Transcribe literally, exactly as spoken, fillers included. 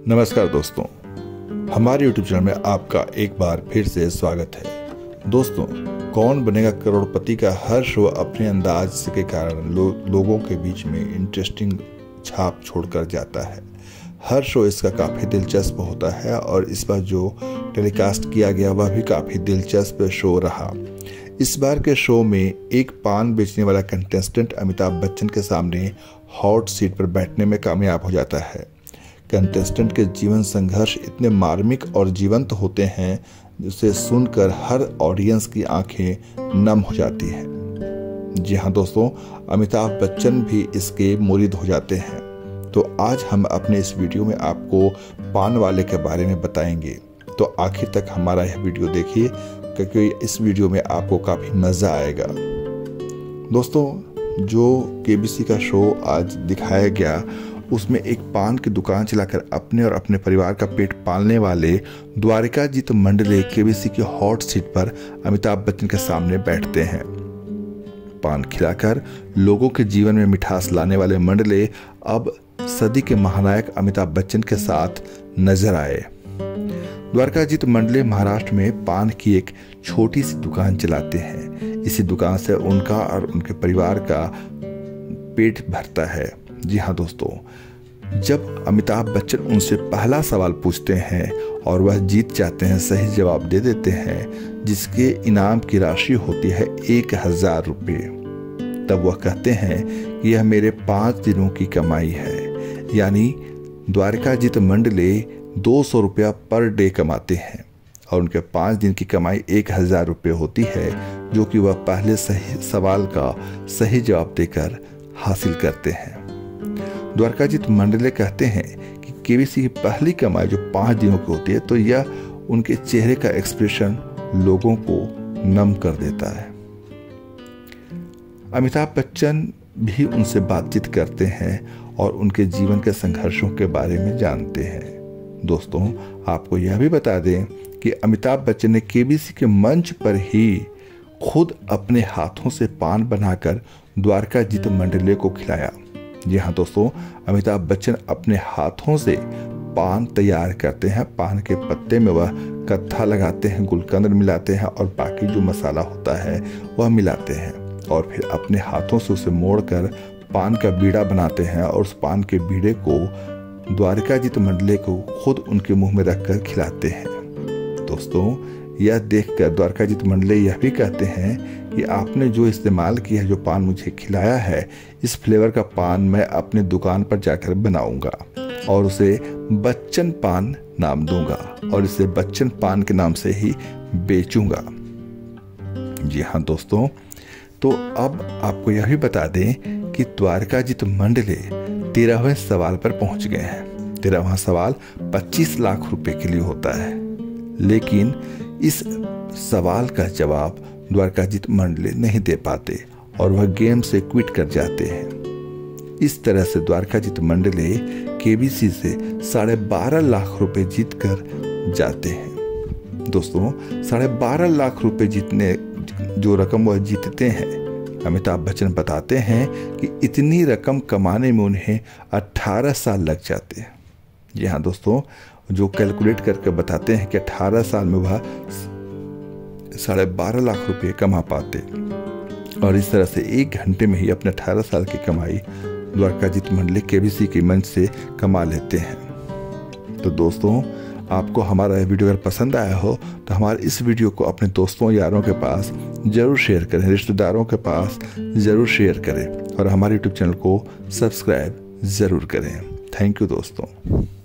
नमस्कार दोस्तों, हमारे यूट्यूब चैनल में आपका एक बार फिर से स्वागत है। दोस्तों, कौन बनेगा करोड़पति का हर शो अपने अंदाज के कारण लो, लोगों के बीच में इंटरेस्टिंग छाप छोड़कर जाता है। हर शो इसका काफ़ी दिलचस्प होता है और इस बार जो टेलीकास्ट किया गया वह भी काफ़ी दिलचस्प शो रहा। इस बार के शो में एक पान बेचने वाला कंटेस्टेंट अमिताभ बच्चन के सामने हॉट सीट पर बैठने में कामयाब हो जाता है। कंटेस्टेंट के जीवन संघर्ष इतने मार्मिक और जीवंत होते हैं जिसे सुनकर हर ऑडियंस की आंखें नम हो जाती हैं। जी हाँ दोस्तों, अमिताभ बच्चन भी इसके मुरीद हो जाते हैं। तो आज हम अपने इस वीडियो में आपको पान वाले के बारे में बताएंगे, तो आखिर तक हमारा यह वीडियो देखिए क्योंकि इस वीडियो में आपको काफ़ी मज़ा आएगा। दोस्तों, जो केबीसी का शो आज दिखाया गया उसमें एक पान की दुकान चलाकर अपने और अपने परिवार का पेट पालने वाले द्वारिकाजीत मंडले केबीसी की हॉट सीट पर अमिताभ बच्चन के सामने बैठते हैं। पान खिलाकर लोगों के जीवन में मिठास लाने वाले मंडले अब सदी के महानायक अमिताभ बच्चन के साथ नजर आए। द्वारकाजीत मंडले महाराष्ट्र में पान की एक छोटी सी दुकान चलाते हैं। इसी दुकान से उनका और उनके परिवार का पेट भरता है। जी हाँ दोस्तों, जब अमिताभ बच्चन उनसे पहला सवाल पूछते हैं और वह जीत जाते हैं, सही जवाब दे देते हैं जिसके इनाम की राशि होती है एक हजार रुपये, तब वह कहते हैं कि यह मेरे पाँच दिनों की कमाई है। यानी द्वारकाजीत मंडले दो सौ रुपया पर डे कमाते हैं और उनके पाँच दिन की कमाई एक हजार रुपये होती है, जो कि वह पहले सही सवाल का सही जवाब देकर हासिल करते हैं। द्वारकाजीत मंडले कहते हैं कि केबीसी की पहली कमाई जो पाँच दिनों की होती है, तो यह उनके चेहरे का एक्सप्रेशन लोगों को नम कर देता है। अमिताभ बच्चन भी उनसे बातचीत करते हैं और उनके जीवन के संघर्षों के बारे में जानते हैं। दोस्तों, आपको यह भी बता दें कि अमिताभ बच्चन ने केबीसी के मंच पर ही खुद अपने हाथों से पान बनाकर द्वारकाजीत मंडले को खिलाया। जी हाँ दोस्तों, अमिताभ बच्चन अपने हाथों से पान तैयार करते हैं। पान के पत्ते में वह कत्था लगाते हैं, गुलकंद मिलाते हैं और बाकी जो मसाला होता है वह मिलाते हैं और फिर अपने हाथों से उसे मोड़कर पान का बीड़ा बनाते हैं और उस पान के बीड़े को द्वारकाजीत मंडले को खुद उनके मुंह में रखकर खिलाते हैं। दोस्तों, यह देखकर द्वारकाजीत मंडले यह भी कहते हैं कि आपने जो इस्तेमाल किया है, जो पान मुझे खिलाया है, इस फ्लेवर का पान मैं अपनी दुकान पर जाकर बनाऊंगा और उसे बच्चन पान नाम दूंगा और इसे बच्चन पान के नाम से ही बेचूंगा। जी हाँ दोस्तों, तो अब आपको यह भी बता दें कि द्वारकाजीत मंडले तेरहवें सवाल पर पहुंच गए हैं। तेरहवां सवाल पच्चीस लाख रुपए के लिए होता है, लेकिन इस सवाल का जवाब द्वारकाजीत मंडले नहीं दे पाते और वह गेम से क्विट कर जाते हैं। इस तरह से द्वारकाजीत मंडले केबीसी से साढ़े बारह लाख रुपए जीत कर जाते हैं। दोस्तों, साढ़े बारह लाख रुपए जीतने जो रकम वह जीतते हैं, अमिताभ बच्चन बताते हैं कि इतनी रकम कमाने में उन्हें अठारह साल लग जाते हैं। जी हाँ दोस्तों, जो कैलकुलेट करके बताते हैं कि अठारह साल में वह साढ़े बारह लाख रुपए कमा पाते और इस तरह से एक घंटे में ही अपने अठारह साल की कमाई द्वारकाजीत मंडले केबीसी के मंच से कमा लेते हैं। तो दोस्तों, आपको हमारा यह वीडियो अगर पसंद आया हो तो हमारे इस वीडियो को अपने दोस्तों यारों के पास ज़रूर शेयर करें, रिश्तेदारों के पास ज़रूर शेयर करें और हमारे यूट्यूब चैनल को सब्सक्राइब ज़रूर करें। थैंक यू दोस्तों।